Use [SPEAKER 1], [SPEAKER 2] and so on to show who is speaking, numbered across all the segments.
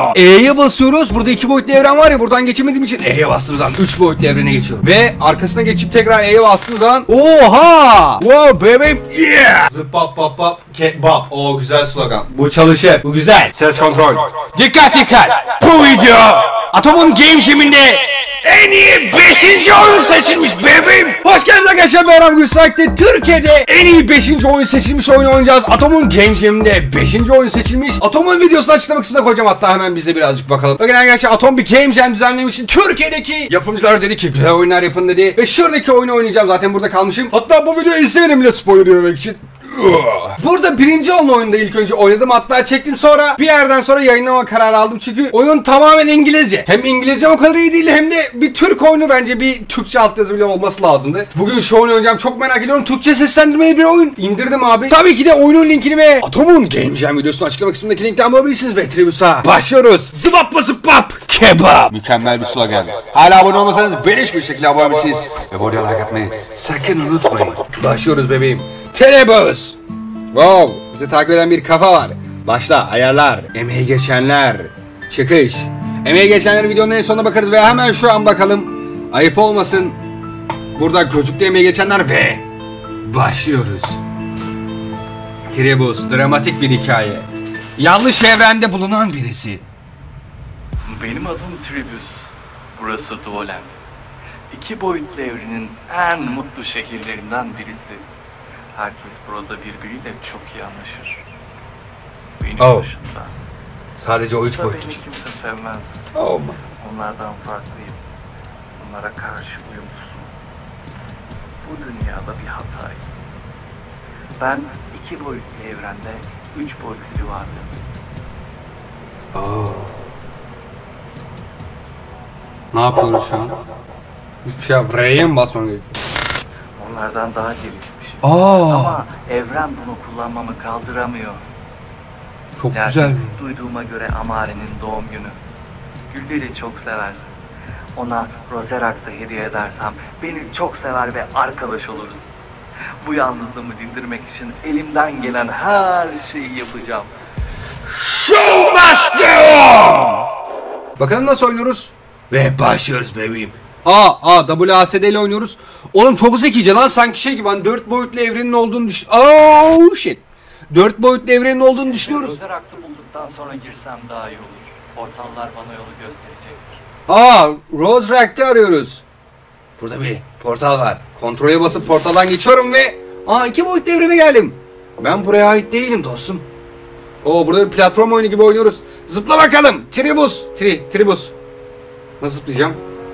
[SPEAKER 1] E'ye basıyoruz. Burada 2 boyutlu evren var ya, buradan geçemediğim için E'ye bastığım zaman 3 boyutlu evrene geçiyorum. Ve arkasına geçip tekrar E'ye bastığım zaman oha! Wow bebeğim! Yeah! Zıp bap kebap. O güzel slogan. Bu çalışır. Bu güzel. Ses kontrol. Dikkat dikkat. Bu video Atom'un Game Jam'inde en iyi 5. oyun seçilmiş bebeğim. Hoş geldiniz arkadaşlar, ben Erhan Gülsak'te Türkiye'de en iyi 5. oyun seçilmiş oyunu oynayacağız. Atom'un Game Jam'inde 5. oyun seçilmiş. Atom'un videosunu açıklama kısmına koyacağım, hatta hemen bize birazcık bakalım. Bakın arkadaşlar, Atom bir Game Jam düzenlemek için Türkiye'deki yapımcılar dedi ki güzel oyunlar yapın dedi. Ve şuradaki oyunu oynayacağım, zaten burada kalmışım. Hatta bu videoyu izlemedim bile spoiler yememek için. Burada birinci olan oyunda ilk önce oynadım, hatta çektim, sonra bir yerden sonra yayınlama kararı aldım çünkü oyun tamamen İngilizce. Hem İngilizce o kadar iyi değil, hem de bir Türk oyunu, bence bir Türkçe altyazı bile olması lazımdı. Bugün şu oyunu oynayacağım, çok merak ediyorum. Türkçe seslendirmeli bir oyun. İndirdim abi. Tabii ki de oyunun linkini ve Atom'un Game Jam videosunu açıklama kısmındaki linkten bulabilirsiniz ve Tribus'a başlıyoruz. Zıbap zıbap kebap. Mükemmel bir slogan. Hala abone olmasanız beleş bir şekilde abone olabilirsiniz ve bu videoya like atmayı sakın unutmayın. Başlıyoruz bebeğim. Tribus. Wow, bizi takip eden bir kafa var. Başla, ayarlar, emeği geçenler, çıkış. Emeği geçenler videonun en sonuna bakarız ve hemen şu an bakalım. Ayıp olmasın. Burada gözüktü emeği geçenler ve başlıyoruz. Tribus, dramatik bir hikaye. Yanlış evrende bulunan birisi.
[SPEAKER 2] Benim adım Tribus. Burası Duoland. 2 boyutlu evrenin en mutlu şehirlerinden birisi. Herkes burada birbiriyle çok iyi anlaşır. Benim dışında.
[SPEAKER 1] Sadece o 3 boyutlu.
[SPEAKER 2] Beni kimse sevmez. Onlardan farklıyım. Onlara karşı uyumsuzum. Bu dünyada bir hatayım. Ben 2 boyutlu evrende 3 boyutlu bir varlığım.
[SPEAKER 1] Ne yapıyoruz şu an? Bir şey yap. R'ye mi basmam gerekiyor?
[SPEAKER 2] Onlardan daha gelişmişim. Ama evren bunu kullanmamı kaldıramıyor.
[SPEAKER 1] Çok
[SPEAKER 2] Yani
[SPEAKER 1] güzel.
[SPEAKER 2] Duyduğuma göre Amare'nin doğum günü. Gülleri çok sever. Ona Roseract'ı hediye edersem beni çok sever ve arkadaş oluruz. Bu yalnızlığımı dindirmek için elimden gelen her şeyi yapacağım.
[SPEAKER 1] Show must go on! Bakalım nasıl oynuyoruz? Ve başlıyoruz bebeğim. WASD ile oynuyoruz. Oğlum çok zekice lan, sanki şey gibi, hani 4 boyutlu evrenin olduğunu düşün. Oh shit. 4 boyutlu evrenin olduğunu düşünüyoruz.
[SPEAKER 2] Roseract'ı bulduktan sonra girsem daha iyi olur. Portallar bana yolu gösterecektir.
[SPEAKER 1] Roseract'ı arıyoruz. Burada bir portal var. Kontrole basıp portaldan geçiyorum ve 2 boyutlu evrene geldim. Ben buraya ait değilim dostum. Burada bir platform oyunu gibi oynuyoruz. Zıpla bakalım. Tribus. Nasıl zıplayacağım?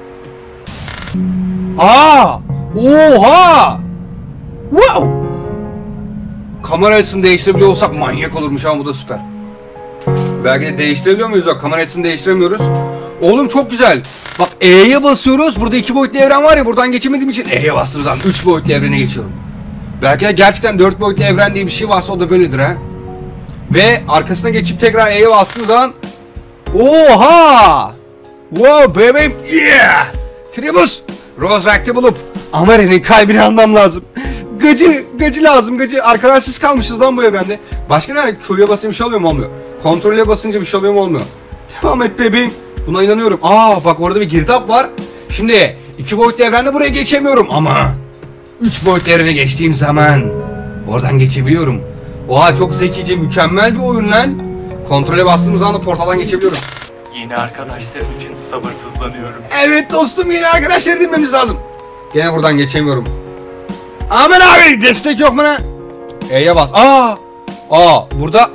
[SPEAKER 1] Oha! Wow! Kamera açısını değiştirebiliyor olsak manyak olurmuş ama bu da süper. Belki de değiştirebiliyor muyuz? Bak, kamera açısını değiştiremiyoruz. Oğlum çok güzel. Bak, E'ye basıyoruz. Burada 2 boyutlu evren var ya, buradan geçemediğim için E'ye bastığım zaman 3 boyutlu evrene geçiyorum. Belki de gerçekten 4 boyutlu evren diye bir şey varsa o da böyledir ha. Ve arkasına geçip tekrar E'ye bastığım zaman oha! Wow bebeğim! Yeah! Tribus! Roseract'ı bulup Amare'nin kalbini almam lazım. Gacı lazım, gacı. Arkadaşsız kalmışız lan bu evrende. Başka ne? Q'ya basınca bir şey oluyor mu? Olmuyor. Kontrole basınca bir şey oluyor mu? Olmuyor. Devam et bebeğim. Buna inanıyorum. Bak, orada bir girdap var. Şimdi 2 boyutlu evrende buraya geçemiyorum ama 3 boyutlu evrene geçtiğim zaman oradan geçebiliyorum. Çok zekice, mükemmel bir oyun lan. Kontrole bastığımız anda portaldan geçebiliyorum.
[SPEAKER 2] Yeni arkadaşlarım için sabırsızlanıyorum.
[SPEAKER 1] Evet dostum, yeni arkadaşları dinmemiz lazım. Gene buradan geçemiyorum. Aman abi, destek yok mu ne? E'ye bas. Burada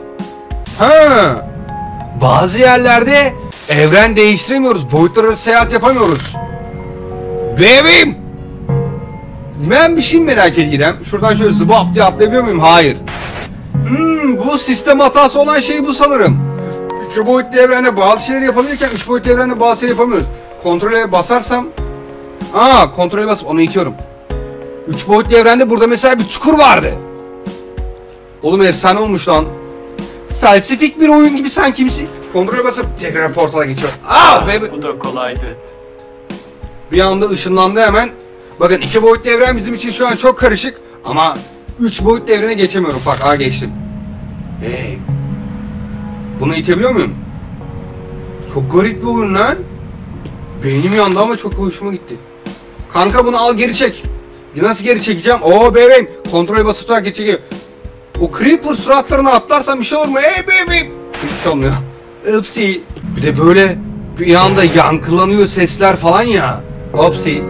[SPEAKER 1] bazı yerlerde evren değiştiremiyoruz. Boyutlar arası seyahat yapamıyoruz. Bebeğim, ben bir şey merak ediyorum. Şuradan şöyle zıbap diye atlayabiliyor muyum? Hayır. Bu sistem hatası olan şey bu sanırım. 2 boyutlu evrende bazı şeyleri yapabilirken 3 boyutlu evrende bazı şeyleri yapamıyoruz. Kontrole basarsam kontrole basıp onu itiyorum. 3 boyutlu evrende burada mesela bir çukur vardı. Oğlum efsane olmuş lan. Felsefik bir oyun gibi sanki bir şey. Kontrole basıp tekrar portala geçiyor.
[SPEAKER 2] Bu da kolaydı.
[SPEAKER 1] Bir anda ışınlandı hemen. Bakın, 2 boyutlu evren bizim için şu an çok karışık ama 3 boyutlu evrene geçemiyorum. Bak, geçtim. Bunu itebiliyor muyum? Çok garip bir oyun lan. Beynim yandı ama çok hoşuma gitti. Kanka bunu al geri çek. Nasıl geri çekeceğim? Oo bebeğim. Kontrol basıp tutarak geri çekiyor. O creeper suratlarına atlarsam bir şey olur mu? Bebeğim. Hiç şey olmuyor. Upsi. Bir de böyle bir anda yankılanıyor sesler falan ya. Upsi.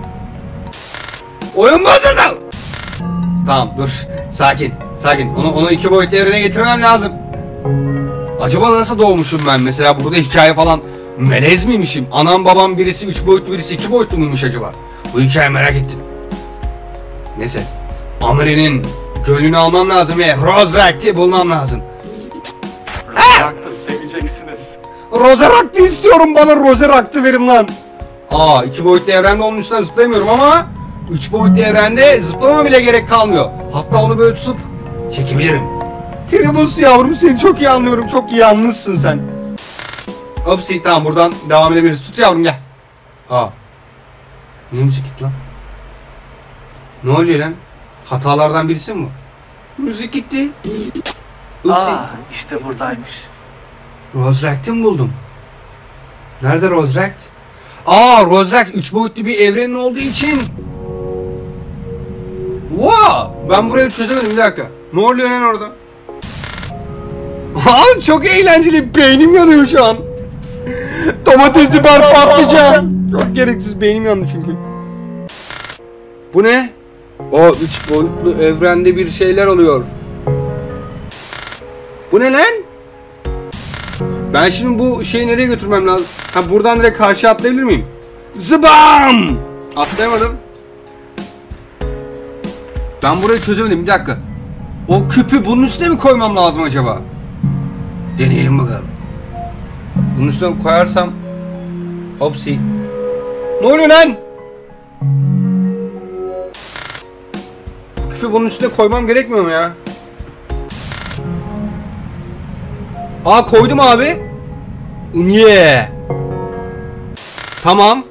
[SPEAKER 1] Oyun bozuldu. Tamam dur. Sakin. Sakin. Onu 2 boyutlu evrene getirmem lazım. Acaba nasıl doğmuşum ben mesela? Burada hikaye falan melez miymişim? Anam babam birisi 3 boyutlu birisi 2 boyutlu muymuş acaba? Bu hikayeyi merak ettim. Neyse. Amre'nin gönlünü almam lazım ve Roserak'ı bulmam lazım.
[SPEAKER 2] Roserak'ı seveceksiniz.
[SPEAKER 1] Roserak'ı istiyorum, bana Roserak'ı verin lan. 2 boyutlu evrende onun üstüne zıplayamıyorum ama 3 boyutlu evrende zıplama bile gerek kalmıyor. Hatta onu böyle tutup çekebilirim. Tribus yavrum, seni çok iyi anlıyorum. Çok iyi yalnızsın sen. Hopsi, tamam buradan devam edebiliriz. Tut yavrum, gel. Niye müzik gitti lan? Ne oluyor lan? Hatalardan birisi mi bu? Müzik gitti. Upsi.
[SPEAKER 2] İşte buradaymış.
[SPEAKER 1] Roserak'ı mı buldum? Nerede Roserak? Roserak 3 boyutlu bir evrenin olduğu için. Ben burayı çözemedim, bir dakika. Ne oluyor lan orada? Çok eğlenceli, beynim yanıyor şu an. Domates, biber, patlıcan. Çok gereksiz, beynim yandı çünkü. Bu ne? 3 boyutlu evrende bir şeyler oluyor. Bu ne lan? Ben şimdi bu şeyi nereye götürmem lazım? Buradan direkt karşıya atlayabilir miyim? Zıbam! Atlayamadım. Ben burayı çözemedim, bir dakika. O küpü bunun üstüne mi koymam lazım acaba? Deneyelim bakalım. Bunun üstüne koyarsam... Hopsi. Ne oluyor lan? Bu küpü bunun üstüne koymam gerekmiyor mu ya? Koydum abi. Yeah. Tamam.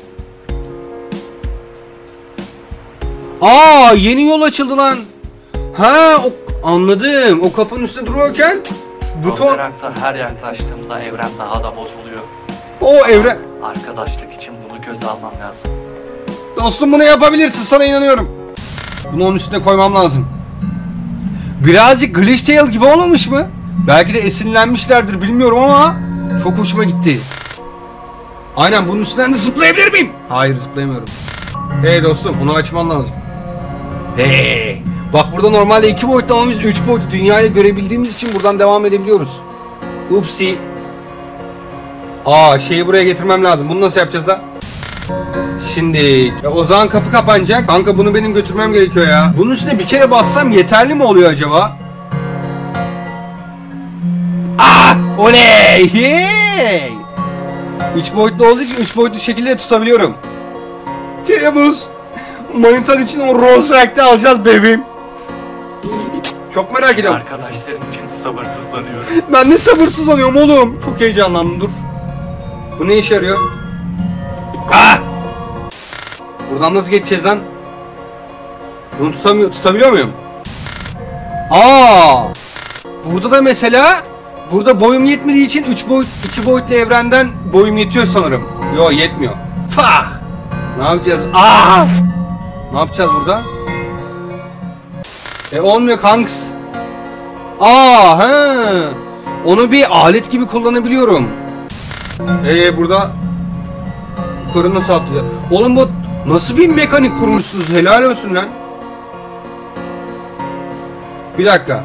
[SPEAKER 1] Yeni yol açıldı lan. Anladım. O kapının üstünde duruyorken buton...
[SPEAKER 2] Roserak'a her yaklaştığımda evren daha da bozuluyor.
[SPEAKER 1] Evren...
[SPEAKER 2] Arkadaşlık için bunu göze almam lazım.
[SPEAKER 1] Dostum, bunu yapabilirsin, sana inanıyorum. Bunu onun üstüne koymam lazım. Birazcık Glitch Tale gibi olmamış mı? Belki de esinlenmişlerdir, bilmiyorum ama çok hoşuma gitti. Aynen, bunun üstünden de zıplayabilir miyim? Hayır, zıplayamıyorum. Hey dostum, onu açman lazım. Hey! Bak, burada normalde 2 boyutlu ama biz 3 boyutlu dünyayı görebildiğimiz için buradan devam edebiliyoruz. Upsi. Şeyi buraya getirmem lazım. Bunu nasıl yapacağız da? Şimdi o zaman kapı kapanacak. Kanka, bunu benim götürmem gerekiyor ya. Bunun üstüne bir kere bassam yeterli mi oluyor acaba? Oley! Hey! 3 boyutlu olduğu için 3 boyutlu şekilde tutabiliyorum. Temmuz! Manitan için o Roserak'ı alacağız bebeğim. Çok merak ediyorum.
[SPEAKER 2] Arkadaşlarım için sabırsızlanıyorum.
[SPEAKER 1] Ben de sabırsızlanıyorum oğlum. Çok heyecanlandım, dur. Bu ne işe yarıyor? Buradan nasıl geçeceğiz lan? Bunu tutabiliyor muyum? Burada da mesela boyum yetmediği için 2 boyutlu evrenden boyum yetiyor sanırım. Yo, yetmiyor. Ne yapacağız? Ne yapacağız burada? Olmuyor kanks. Onu bir alet gibi kullanabiliyorum. Burada yukarı nasıl atlayacağız? Oğlum, bu nasıl bir mekanik kurmuşsunuz? Helal olsun lan. Bir dakika.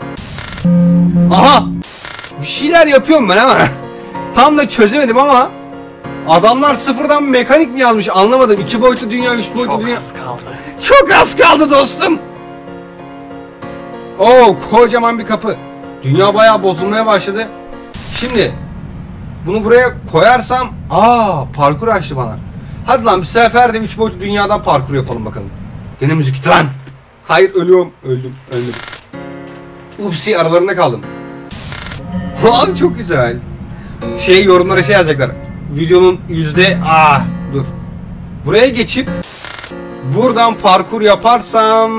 [SPEAKER 1] Bir şeyler yapıyorum ben ama tam da çözemedim ama adamlar sıfırdan mekanik mi yazmış, anlamadım. 2 boyutlu dünya, 3 boyutlu dünya.
[SPEAKER 2] Çok az kaldı.
[SPEAKER 1] Çok az kaldı dostum. Kocaman bir kapı. Dünya bayağı bozulmaya başladı. Şimdi bunu buraya koyarsam parkur açtı bana. Hadi lan, bir sefer de 3 boyutlu dünyadan parkur yapalım bakalım. Gene müzik gitti lan. Hayır, ölüyorum. Öldüm. Upsi, aralarında kaldım. Abi çok güzel. Yorumlara yazacaklar. Videonun dur. Buraya geçip buradan parkur yaparsam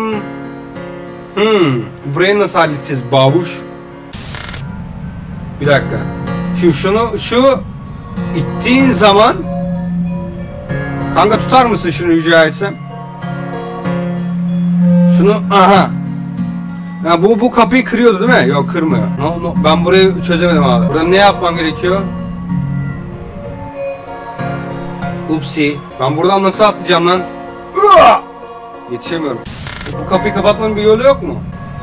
[SPEAKER 1] burayı nasıl halledeceğiz babuş? Bir dakika. Şimdi ittiğin zaman kanka tutar mısın şunu rica etsem? Şunu aha. Ya bu kapıyı kırıyordu değil mi? Yok kırmıyor. No, ben burayı çözemedim abi. Burada ne yapmam gerekiyor? Upsi. Ben buradan nasıl atlayacağım lan? Yetişemiyorum. Bu kapıyı kapatmanın bir yolu yok mu?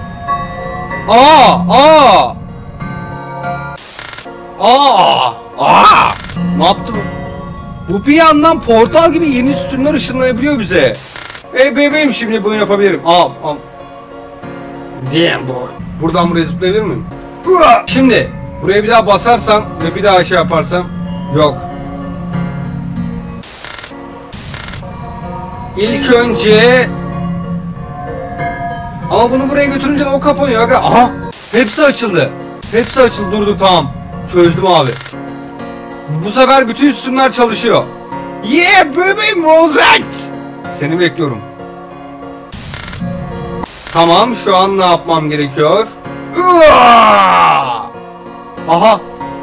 [SPEAKER 1] Ne yaptı bu? Bu bir yandan portal gibi yeni sütunlar ışınlayabiliyor bize. Bebeğim şimdi bunu yapabilirim. Damn boy. Buradan buraya zıplayabilir miyim? Şimdi buraya bir daha basarsam ve bir daha şey yaparsam yok. İlk önce ama bunu buraya götürünce de o kapanıyor aga. Aha! Hepsi açıldı. Hepsi açıldı. Durdu tamam. Çözdüm abi. Bu sefer bütün sütunlar çalışıyor. Yeah bebeğim Rosette. Seni bekliyorum. Tamam şu an ne yapmam gerekiyor? Aha!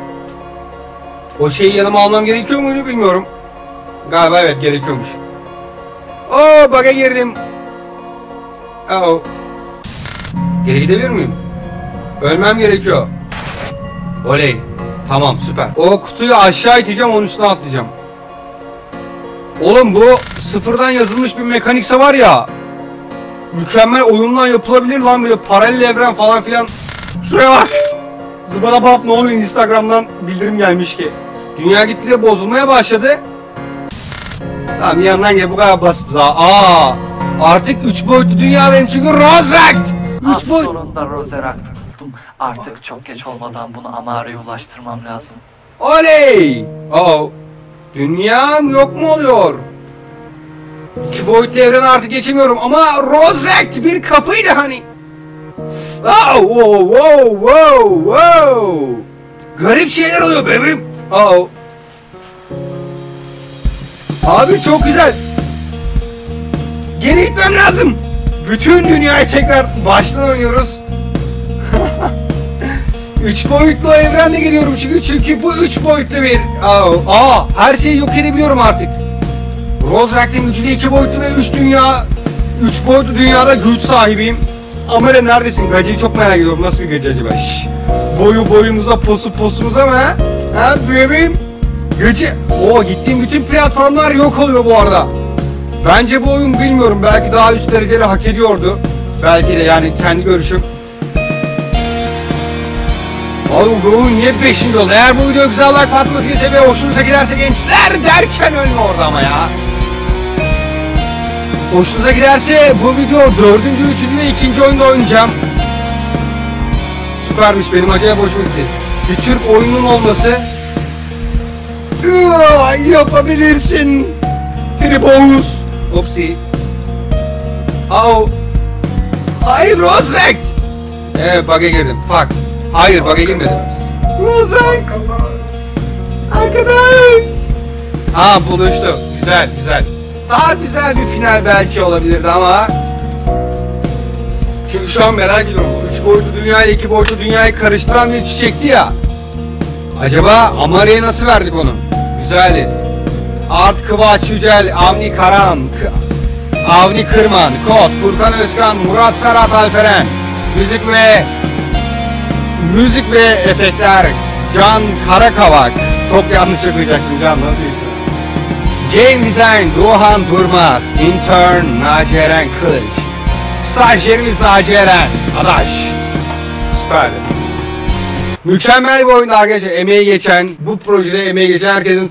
[SPEAKER 1] O şeyi yanıma almam gerekiyor muydu bilmiyorum. Galiba evet gerekiyormuş. Bug'a girdim. Geri gidebilir miyim? Ölmem gerekiyor. Oley. Tamam süper. O kutuyu aşağı iteceğim onun üstüne atlayacağım. Oğlum bu sıfırdan yazılmış bir mekanikse var ya. Mükemmel oyundan yapılabilir lan böyle paralel evren falan filan. Şuraya bak. Zıbalabap ne oluyor Instagram'dan bildirim gelmiş ki. Dünya gitgide bozulmaya başladı. Tamam yandan gel bu kadar basit. Artık 3 boyutlu dünyadayım çünkü Rosette.
[SPEAKER 2] Sonunda Roserakt'ı buldum. Artık çok geç olmadan bunu Amare'ye ulaştırmam lazım.
[SPEAKER 1] Oley! Dünyam yok mu oluyor? 2 boyutlu evrene artık geçemiyorum ama Rosette bir kapıydı hani. Wow. Garip şeyler oluyor bebeğim. Abi çok güzel. Geri gitmem lazım. Bütün dünyayı tekrar baştan oynuyoruz. 3 boyutlu evrende geliyorum çünkü bu 3 boyutlu bir. Her şeyi yok edebiliyorum artık. Rosette'in gücüyle 2 boyutlu ve 3 boyutlu dünyada güç sahibiyim. Amele neredesin? Gacıyı çok merak ediyorum. Nasıl bir gacı acaba? Boyumuza posumuza mı ha? Ha bebeğim? Gacı. Gittiğim bütün platformlar yok oluyor bu arada. Bence bu oyun bilmiyorum. Belki daha üst dereceleri hak ediyordu. Belki de yani kendi görüşüm. Oğlum bu oyun niye 5. oldu? Eğer bu video güzel like patlaması gelirse ve hoşunuza giderse gençler derken ölme orada ama ya. Hoşunuza giderse bu video 4. 3. ve 2. oyunda oynayacağım. Süpermiş benim acayip hoşuma gitti. Bir Türk oyunun olması. Yapabilirsin. Tribous. Opsi. Hayır Rosette. Bug'a girdim. Fuck. Hayır bug'a girmedim. Rosette. Arkadaş. Buluştu. Güzel. Daha güzel bir final belki olabilirdi ama. Çünkü şu an merak ediyorum. 3 boyutlu dünya ile 2 boyutlu dünyayı karıştıran bir çiçekti ya. Acaba Amare'ye nasıl verdik onu? Güzeldi. Art Kıvaç Yücel, Avni Karan, Avni Kırman, Kod, Furkan Özkan, Murat Serhat Alperen, müzik ve efektler Can Karakavak. Çok yanlış okuyacaktım Can, nasıl isim? Game Design Doğan Durmaz, Intern Naci Eren Kılıç, Stajyerimiz Naci Eren Adaş. Süperdi. Mükemmel bir oyundu arkadaşlar. Bu projede emeği geçen herkesin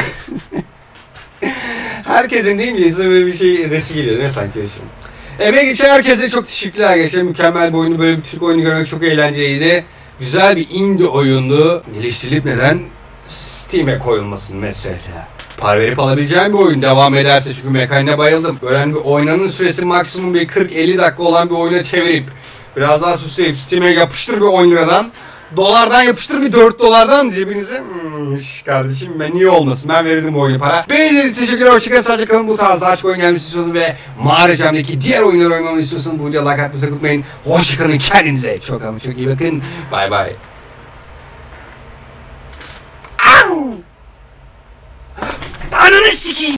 [SPEAKER 1] herkesin değil mi? İnsan böyle bir şey edesi geliyor. Ne sanki öyle şey. Emeği geçen herkese çok teşekkürler arkadaşlar. Mükemmel bir oyunu, böyle bir Türk oyunu görmek çok eğlenceliydi. Güzel bir indie oyundu. Geliştirilip neden Steam'e koyulmasın mesela. Para verip alabileceğim bir oyun devam ederse çünkü mekaniğine bayıldım. Böyle bir oynanın süresi maksimum bir 40-50 dakika olan bir oyuna çevirip biraz daha süsleyip Steam'e yapıştır bir 10 liradan. Dolardan yapıştır bir 4 dolardan cebinize. Kardeşim ben niye olmasın, ben verirdim bu oyunu para. Beni de teşekkürler, hoşçakalın, sadece kalın. Bu tarz açık oyun gelmesi istiyorsanız ve Mağaracam'daki diğer oyunları oynamamı istiyorsanız bu videoya like atmayı unutmayın. Hoşçakalın, kendinize çok ama çok iyi bakın. Bye bye.
[SPEAKER 3] sikeyim.